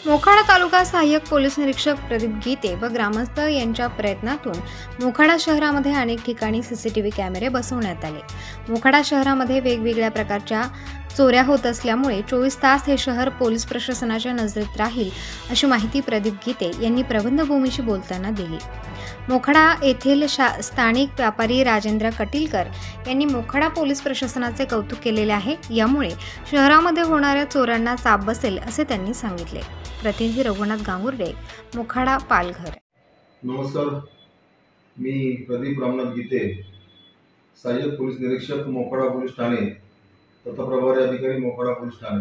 मोखाडा तालुका सहाय्यक पोलीस निरीक्षक प्रदीप गीते व ग्रामस्थ यांच्या प्रयत्नातून मोखाडा शहरामध्ये अनेक ठिकाणी सीसीटीव्ही कॅमेरे बसवण्यात आले। मोखाडा शहरामध्ये वेगवेगळ्या प्रकारच्या चोऱ्या होत असल्यामुळे 24 तास हे शहर पोलीस प्रशासनाच्या नजरेत राहील अशी माहिती प्रदीप गीते यांनी प्रबंधभूमीशी बोलताना दिली। मोखाडा येथील स्थानिक व्यापारी राजेंद्र कटीलकर यांनी मोखाडा पोलीस प्रशासनाचे कौतुक केलेले आहे। यामुळे शहरामध्ये होणाऱ्या चोरांना चाप बसेल असे त्यांनी सांगितले। प्रतिनिधी रघुनाथ गांगुर्डे, मोखाडा पालघर। नमस्कार, मी प्रदीप रामनाथ गीते, सहाय्यक पोलीस निरीक्षक मोखाडा पोलीस ठाणे तथा प्रभारी अधिकारी मोखाडा पोलीस ठाणे।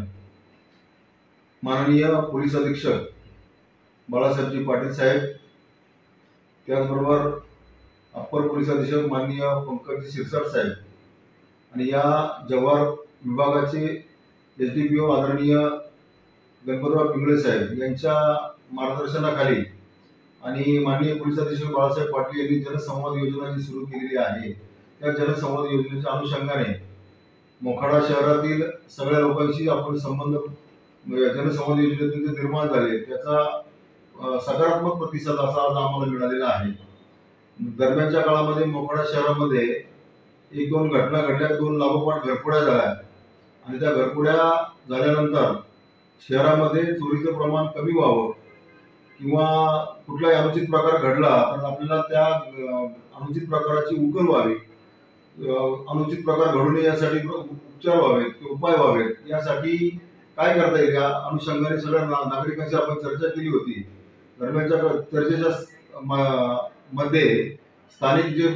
माननीय पोलीस अधीक्षक बाळासाहेबजी पाटील साहेब, त्याचबरोबर अप्पर पोलीस अधीक्षक माननीय पंकजी शिरसाट साहेब आणि या जव्हार विभागाचे एसडीपीओ आदरणीय गणपतराव पिंगळे साहेब यांच्या मार्गदर्शनाखाली आणि माननीय पोलीस अधीक्षक बाळासाहेब पाटील यांनी जनसंवाद योजना जी सुरू केलेली आहे, त्या जनसंवाद योजनेच्या अनुषंगाने मोखाडा शहरातील सगळ्या लोकांशी आपण संबंध जनसंवाद योजनेतून निर्माण झाले, त्याचा सकारात्मक प्रतिसाद असा आज आम्हाला मिळालेला आहे। दरम्यानच्या काळामध्ये मोखाडा शहरामध्ये एक दोन घटना घडल्या, दोन लागोपाठ घरफोड्या झाल्या आणि त्या घरफोड्या झाल्यानंतर शहरामध्ये चोरीचं प्रमाण कमी व्हावं किंवा कुठलाही अनुचित प्रकार घडला तर आपल्याला त्या अनुचित प्रकाराची उकल व्हावी, अनुचित प्रकार घडू नये यासाठी उपचार व्हावेत, उपाय व्हावेत, यासाठी काय करता येईल या अनुषंगाने सगळ्या नागरिकांशी आपण चर्चा केली होती। दरम्यानच्या चर्चेच्या मध्ये स्थानिक जे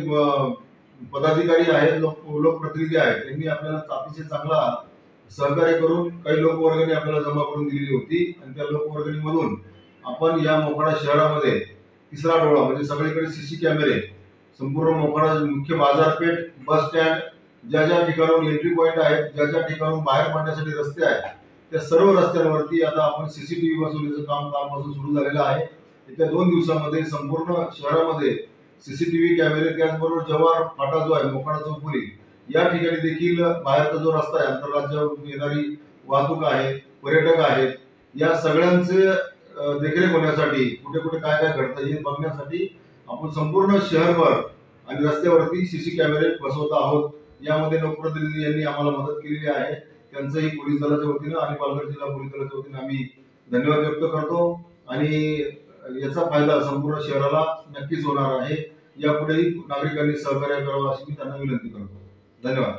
पदाधिकारी आहेत, लोकप्रतिनिधी आहेत, त्यांनी आपल्याला अतिशय चांगला सहकार्य करून काही लोकवर्गणी आपल्याला जमा करून दिलेली होती आणि त्या लोकवर्गणीमधून आपण या मोखाडा शहरामध्ये तिसरा डोळा म्हणजे सगळीकडे सीसी कॅमेरे, संपूर्ण मोखाडा मुख्य बाजारपेठ, बस स्टँड, ज्या ज्या ठिकाणाहून एंट्री पॉईंट आहेत, ज्या ज्या ठिकाणाहून बाहेर पडण्यासाठी रस्ते आहेत, त्या सर्व रस्त्यांवरती आता आपण सीसीटीव्ही बसवण्याचं काम कालपासून सुरू झालेलं आहे। येत्या 2 दिवसांमध्ये संपूर्ण शहरामध्ये सीसीटीव्ही कॅमेरे, त्याचबरोबर जव्हार फाटा जो आहे मोखाडा चौफुली या ठिकाणी देखील बाहेरचा जो रस्ता आहे, आंतरराज्य येणारी वाहतूक आहे, पर्यटक आहेत, या सगळ्यांचे देखरेख होण्यासाठी कुठे कुठे काय काय घडतं हे बघण्यासाठी आपण संपूर्ण शहरभर आणि रस्त्यावरती सीसी कॅमेरे बसवत आहोत। यामध्ये लोकप्रतिनिधी यांनी आम्हाला मदत केलेली आहे, त्यांचंही पोलीस दलाच्या वतीनं आणि पालघर जिल्हा पोलीस दलाच्या वतीनं आम्ही धन्यवाद व्यक्त करतो आणि याचा फायदा संपूर्ण शहराला नक्कीच होणार आहे। यापुढेही नागरिकांनी सहकार्य करावं अशी मी त्यांना विनंती करतो। धन्यवाद।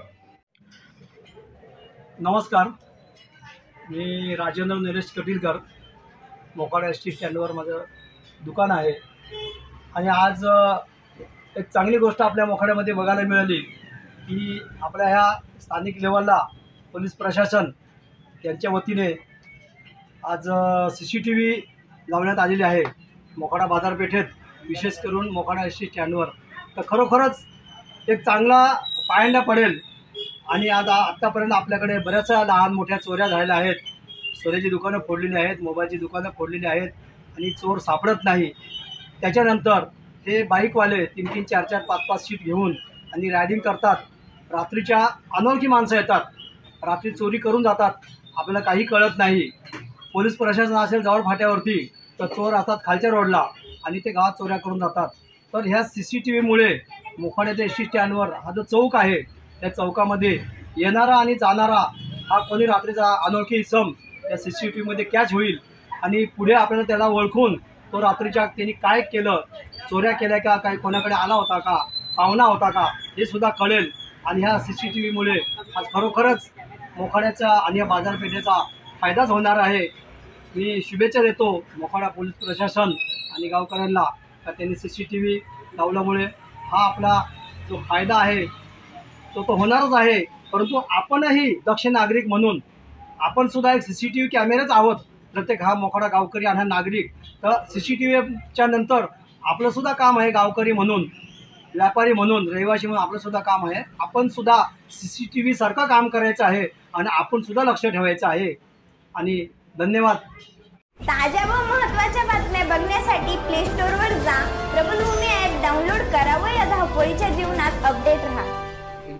नमस्कार, मी राजेंद्र नरेश कटीलकर, मोखाडा एसटी स्टँडवर माझं दुकान आहे आणि आज एक चांगली गोष्ट आपल्या मोखाड्यामध्ये बघायला मिळाली की आपल्या ह्या स्थानिक लेवलला पोलीस प्रशासन यांच्या वतीने आज सीसीटीव्ही लावण्यात आलेली आहे मोखाडा बाजारपेठेत, विशेष करून मोखाडा एसटी स्टँडवर। तर खरोखरच एक चांगला पायंडा पडेल आणि आत्तापर्यंत आपल्याकडे बऱ्याचशा लहान मोठ्या चोऱ्या झालेल्या आहेत, सोन्याची दुकानं फोडलेली आहेत, मोबाईलची दुकानं फोडलेली आहेत आणि चोर सापडत नाही। त्याच्यानंतर हे बाईकवाले 3-3, 4-4, 5-5 सीट घेऊन आणि रायडिंग करतात, रात्रीच्या अनोळखी माणसं येतात, रात्री चोरी करून जातात, आपल्याला काही कळत नाही। पोलीस प्रशासन असेल जवळ फाट्यावरती तर चोर असतात खालच्या रोडला आणि ते गावात चोऱ्या करून जातात। तर ह्या सीसीटीव्हीमुळे मोखाड्याच्या एसटी स्टँडवर हा जो चौक आहे, त्या चौकामध्ये येणारा आणि जाणारा हा कोणी रात्रीचा अनोळखी इसम या सीसीटीव्हीमध्ये कॅच होईल आणि पुढे आपल्याला त्याला ओळखून तो रात्रीच्या त्यांनी काय केलं, चोऱ्या केल्या का, काही कोणाकडे आला होता का, पाहुणा होता का, हे सुद्धा कळेल आणि ह्या सीसीटीव्हीमुळे आज खरोखरच मोखाड्याचा आणि या बाजारपेठेचा फायदाच होणार आहे। मी शुभेच्छा देतो मोखाडा पोलीस प्रशासन आणि गावकऱ्यांना का त्यांनी सीसीटीव्ही लावल्यामुळे हा आपला जो फायदा आहे तो होणारच आहे, परंतु आपणही दक्ष नागरिक म्हणून आपण सुद्धा एक सीसीटीव्ही कॅमेराच आहोत, प्रत्येक हा मोखाडा गावकरी आणि हा नागरिक। तर सीसीटीव्हीच्या नंतर आपलं सुद्धा काम आहे, गावकरी म्हणून, व्यापारी म्हणून, रहिवासी म्हणून आपलं सुद्धा काम आहे, आपण सुद्धा सीसीटीव्ही सारखं काम करायचं आहे आणि आपण सुद्धा लक्ष ठेवायचं आहे। आणि धन्यवाद। ताज्या व महत्त्वाच्या बातम्या बघण्यासाठी प्ले स्टोअरवर जा, प्रबंधभूमी ॲप डाउनलोड करा व या धावपळीच्या जीवनात अपडेट राहा।